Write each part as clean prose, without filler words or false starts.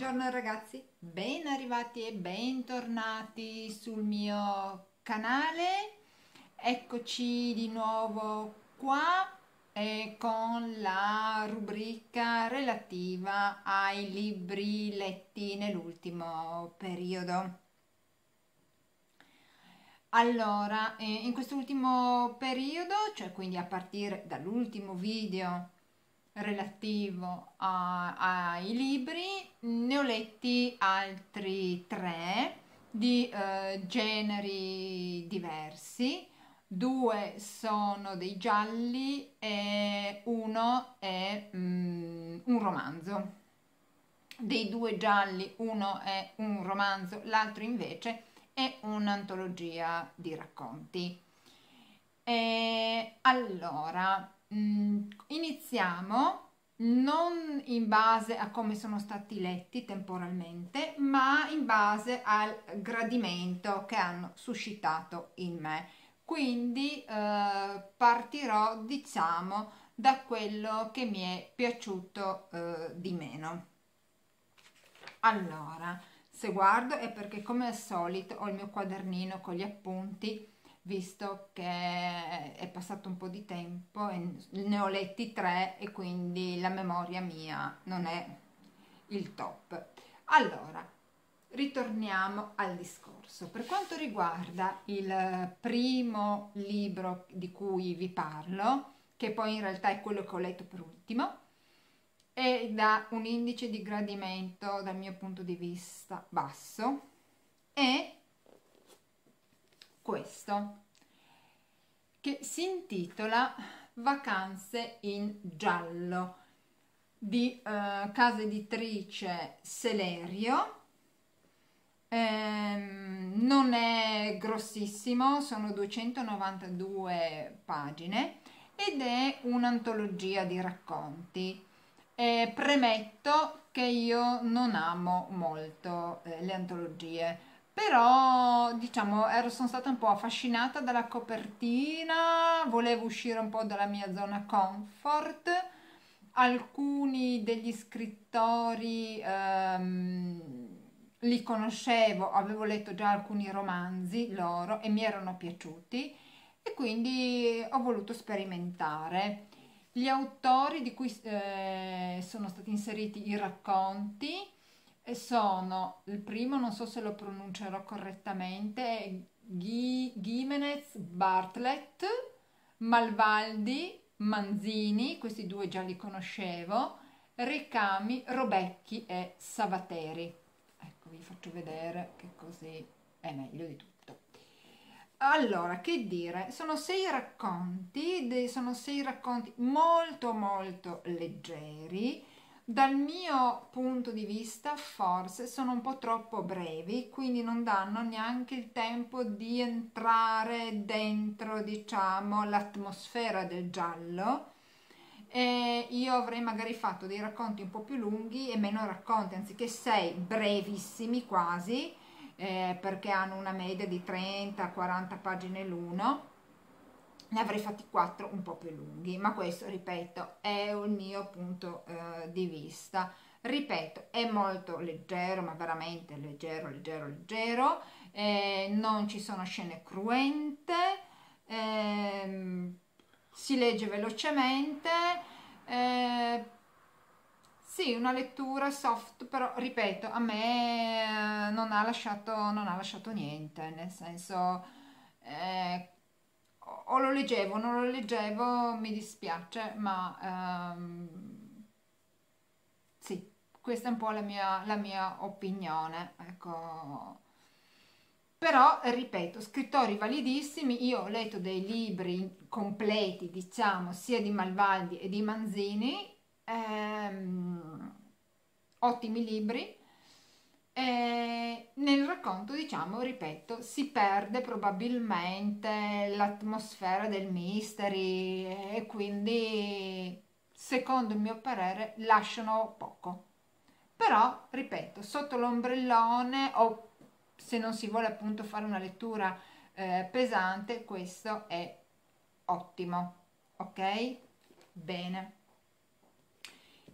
Buongiorno ragazzi, ben arrivati e bentornati sul mio canale. Eccoci di nuovo qua con la rubrica relativa ai libri letti nell'ultimo periodo. Allora, in quest'ultimo periodo, cioè quindi a partire dall'ultimo video relativo ai libri, ne ho letti altri tre di generi diversi. Due sono dei gialli e uno è un romanzo. Dei due gialli, uno è un romanzo, l'altro invece è un'antologia di racconti. E allora, iniziamo non in base a come sono stati letti temporalmente, ma in base al gradimento che hanno suscitato in me. Quindi partirò, diciamo, da quello che mi è piaciuto di meno. Allora, se guardo è perché come al solito ho il mio quadernino con gli appunti, visto che è passato un po' di tempo e ne ho letti tre e quindi la memoria mia non è il top. Allora, ritorniamo al discorso. Per quanto riguarda il primo libro di cui vi parlo, che poi in realtà è quello che ho letto per ultimo, e da un indice di gradimento dal mio punto di vista basso, è questo che si intitola Vacanze in giallo di casa editrice Selerio. Non è grossissimo, sono 292 pagine ed è un'antologia di racconti. Premetto che io non amo molto le antologie, però diciamo sono stata un po' affascinata dalla copertina, volevo uscire un po' dalla mia zona comfort. Alcuni degli scrittori li conoscevo, avevo letto già alcuni romanzi loro e mi erano piaciuti e quindi ho voluto sperimentare. Gli autori di cui sono stati inseriti i racconti sono il primo, non so se lo pronuncerò correttamente, Gimenez Bartlett, Malvaldi, Manzini, questi due già li conoscevo, Ricami, Robecchi e Savateri. Ecco, vi faccio vedere che così è meglio di tutto. Allora, che dire, sono sei racconti molto molto leggeri. Dal mio punto di vista, forse sono un po' troppo brevi, quindi non danno neanche il tempo di entrare dentro, diciamo, l'atmosfera del giallo. E io avrei magari fatto dei racconti un po' più lunghi e meno racconti, anziché sei brevissimi quasi, perché hanno una media di 30-40 pagine l'uno, ne avrei fatti 4 un po' più lunghi, ma questo, ripeto, è il mio punto di vista. Ripeto, è molto leggero, ma veramente leggero, leggero, leggero, non ci sono scene cruente, si legge velocemente, eh, sì, una lettura soft, però ripeto, a me non ha lasciato niente, nel senso, o lo leggevo o non lo leggevo, mi dispiace, ma sì, questa è un po' la mia opinione, ecco. Però, ripeto, scrittori validissimi, io ho letto dei libri completi, diciamo, sia di Malvaldi e di Manzini, ottimi libri. Nel racconto, diciamo, ripeto, si perde probabilmente l'atmosfera del mystery e quindi, secondo il mio parere, lasciano poco. Però, ripeto, sotto l'ombrellone o se non si vuole appunto fare una lettura pesante, questo è ottimo. Ok? Bene.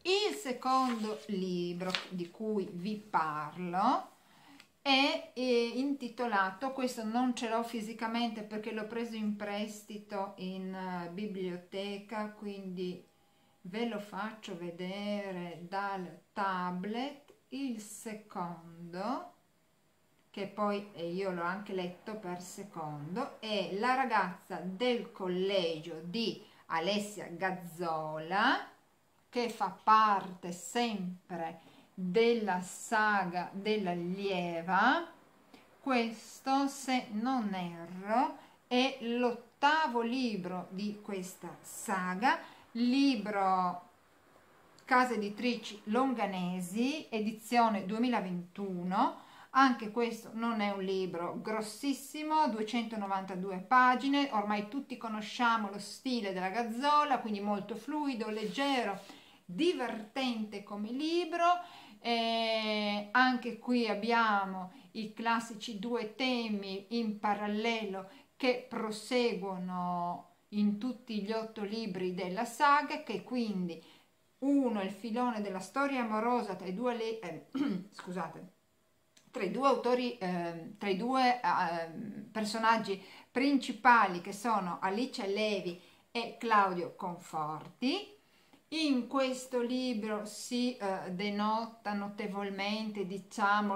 Il secondo libro di cui vi parlo è intitolato, questo non ce l'ho fisicamente perché l'ho preso in prestito in biblioteca, quindi ve lo faccio vedere dal tablet. Il secondo, che poi io l'ho anche letto per secondo, è La ragazza del collegio di Alessia Gazzola, che fa parte sempre della saga dell'allieva. Questo, se non erro, è l'ottavo libro di questa saga, libro Case Editrici Longanesi, edizione 2021. Anche questo non è un libro grossissimo, 292 pagine, ormai tutti conosciamo lo stile della Gazzola, quindi molto fluido, leggero, divertente come libro. Anche qui abbiamo i classici due temi in parallelo che proseguono in tutti gli 8 libri della saga, che quindi uno è il filone della storia amorosa tra i due, scusate, tra i due autori, tra i due personaggi principali, che sono Alice Levi e Claudio Conforti. In questo libro si denota notevolmente, diciamo,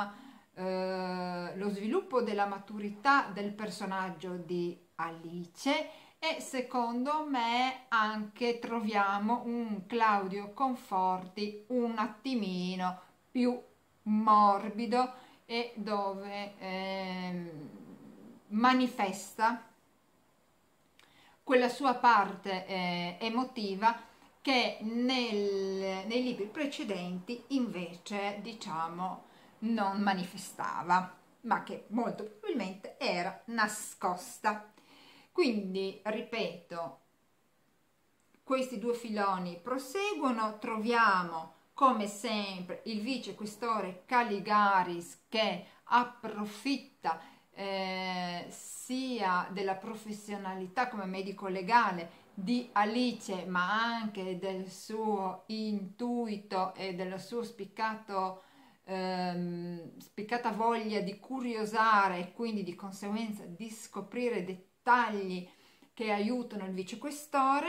lo sviluppo della maturità del personaggio di Alice, e secondo me anche troviamo un Claudio Conforti un attimino più morbido, e dove manifesta quella sua parte emotiva che nei libri precedenti invece, diciamo, non manifestava, ma che molto probabilmente era nascosta. Quindi, ripeto, questi due filoni proseguono. Troviamo come sempre il vicequestore Caligaris, che approfitta sia della professionalità come medico legale di Alice, ma anche del suo intuito e del suo spiccata voglia di curiosare, e quindi di conseguenza di scoprire dettagli che aiutano il vicequestore.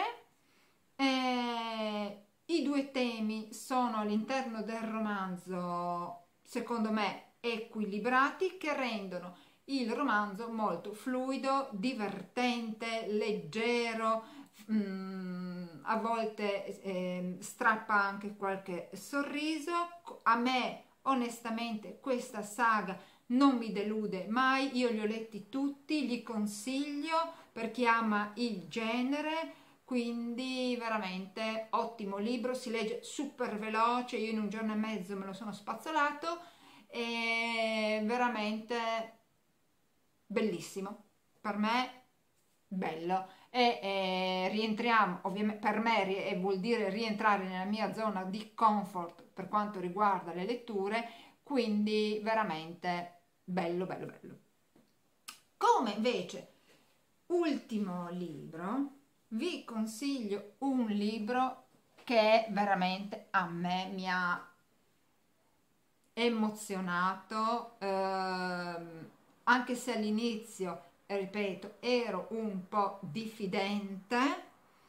I due temi sono all'interno del romanzo, secondo me, equilibrati, che rendono il romanzo molto fluido, divertente, leggero, a volte strappa anche qualche sorriso. A me onestamente questa saga non mi delude mai, io li ho letti tutti, li consiglio per chi ama il genere. Quindi veramente ottimo libro, si legge super veloce, io in un giorno e mezzo me lo sono spazzolato, e veramente bellissimo, per me bello. E rientriamo, ovviamente per me vuol dire rientrare nella mia zona di comfort per quanto riguarda le letture, quindi veramente bello bello bello. Come invece ultimo libro vi consiglio un libro che veramente a me mi ha emozionato, anche se all'inizio, ripeto, ero un po' diffidente,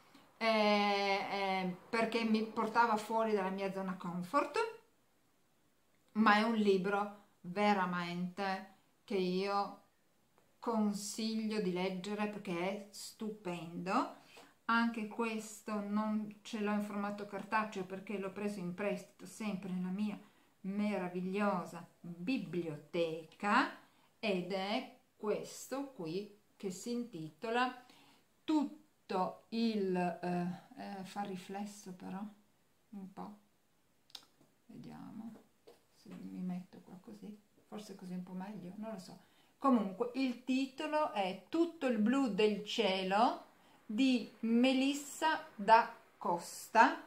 perché mi portava fuori dalla mia zona comfort, ma è un libro veramente che io consiglio di leggere perché è stupendo. Anche questo non ce l'ho in formato cartaceo perché l'ho preso in prestito sempre nella mia meravigliosa biblioteca, ed è questo qui che si intitola Tutto il fa riflesso, però un po', vediamo se mi metto qua così, forse così un po' meglio, non lo so. Comunque il titolo è Tutto il blu del cielo di Melissa da Costa.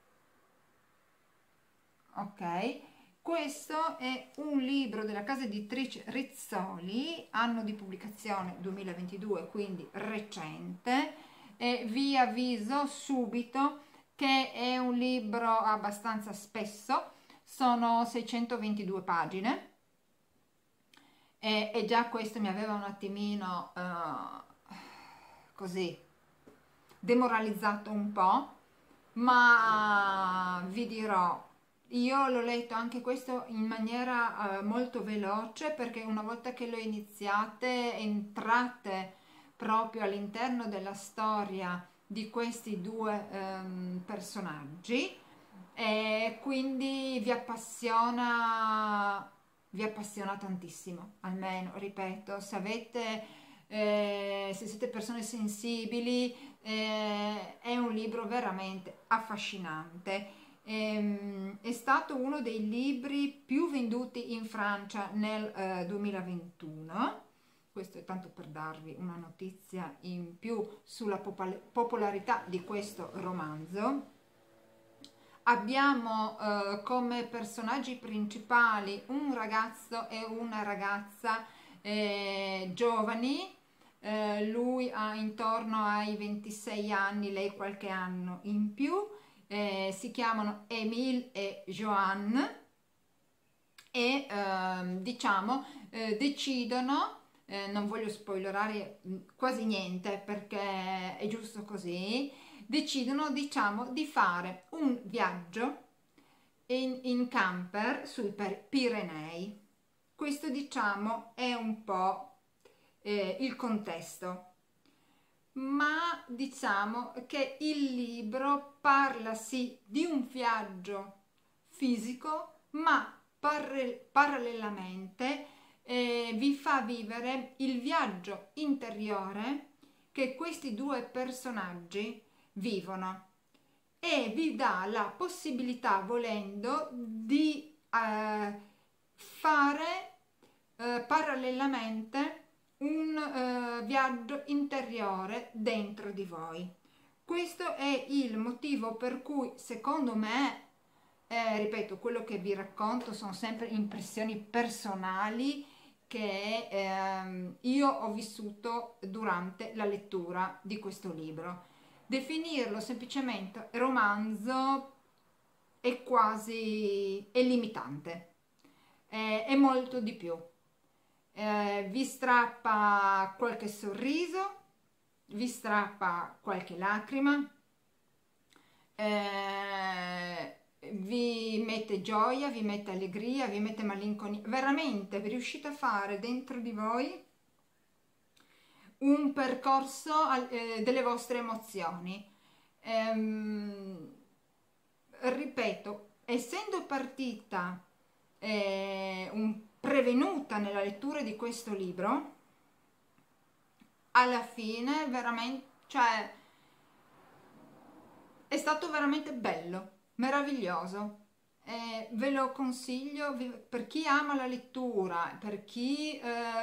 Ok, questo è un libro della casa editrice Rizzoli, anno di pubblicazione 2022, quindi recente, e vi avviso subito che è un libro abbastanza spesso, sono 622 pagine e già questo mi aveva un attimino così demoralizzato un po', ma vi dirò, io l'ho letto anche questo in maniera molto veloce, perché una volta che lo iniziate entrate proprio all'interno della storia di questi due personaggi e quindi vi appassiona tantissimo, almeno, ripeto, se avete, se siete persone sensibili, è un libro veramente affascinante. È stato uno dei libri più venduti in Francia nel 2021. Questo è tanto per darvi una notizia in più sulla popolarità di questo romanzo. Abbiamo come personaggi principali un ragazzo e una ragazza giovani. Lui ha intorno ai 26 anni, lei qualche anno in più. Si chiamano Émile e Joanne e diciamo decidono, non voglio spoilerare quasi niente perché è giusto così, decidono diciamo di fare un viaggio in camper sui Pirenei. Questo diciamo è un po' il contesto, ma diciamo che il libro parla sì di un viaggio fisico, ma parallelamente vi fa vivere il viaggio interiore che questi due personaggi vivono e vi dà la possibilità, volendo, di fare parallelamente un viaggio interiore dentro di voi. Questo è il motivo per cui, secondo me, ripeto, quello che vi racconto sono sempre impressioni personali che io ho vissuto durante la lettura di questo libro. Definirlo semplicemente romanzo è limitante, è molto di più. Vi strappa qualche sorriso, vi strappa qualche lacrima, vi mette gioia, vi mette allegria, vi mette malinconia. Veramente vi riuscite a fare dentro di voi un percorso delle vostre emozioni. Ripeto, essendo partita prevenuta nella lettura di questo libro, alla fine veramente, cioè, è stato veramente bello, meraviglioso. Ve lo consiglio per chi ama la lettura, per chi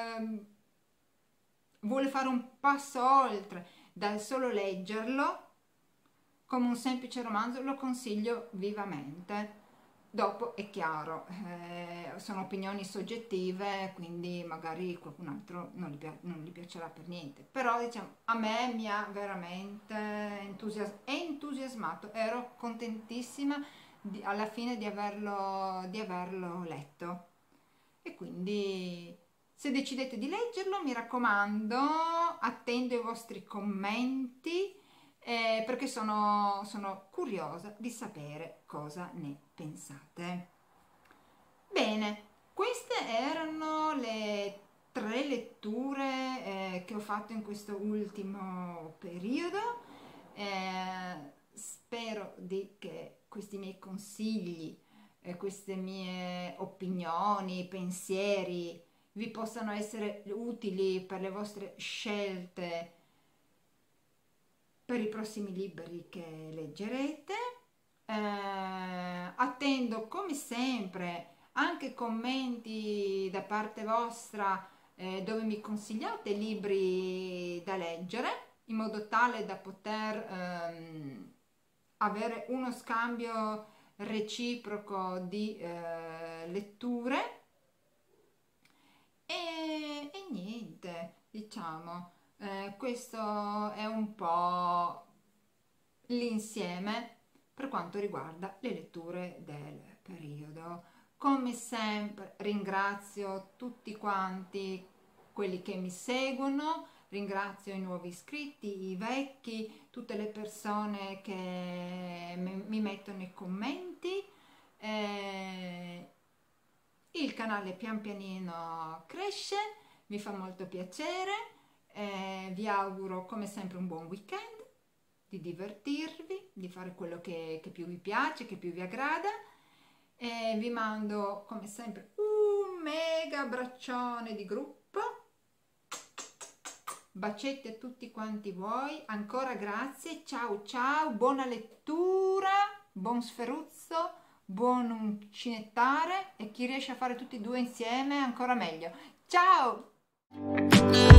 vuole fare un passo oltre dal solo leggerlo come un semplice romanzo, lo consiglio vivamente. Dopo è chiaro, sono opinioni soggettive, quindi magari qualcun altro non gli piacerà per niente, però diciamo a me mi ha veramente entusiasmato, ero contentissima alla fine di averlo letto e quindi se decidete di leggerlo mi raccomando attendo i vostri commenti perché sono curiosa di sapere cosa ne pensate. Bene, queste erano le 3 letture che ho fatto in questo ultimo periodo. Spero che questi miei consigli, queste mie opinioni, pensieri vi possano essere utili per le vostre scelte per i prossimi libri che leggerete. Attendo come sempre anche commenti da parte vostra dove mi consigliate libri da leggere in modo tale da poter avere uno scambio reciproco di letture e niente, diciamo, questo è un po' l'insieme per quanto riguarda le letture del periodo. Come sempre ringrazio tutti quanti quelli che mi seguono, ringrazio i nuovi iscritti, i vecchi, tutte le persone che mi mettono i commenti. Il canale pian pianino cresce, mi fa molto piacere, vi auguro come sempre un buon weekend, di divertirvi, di fare quello che più vi piace, che più vi aggrada, e vi mando come sempre un mega abbraccione di gruppo, bacetti a tutti quanti voi, ancora grazie, ciao ciao, buona lettura, buon sferuzzo, buon uncinettare, e chi riesce a fare tutti e due insieme ancora meglio. Ciao!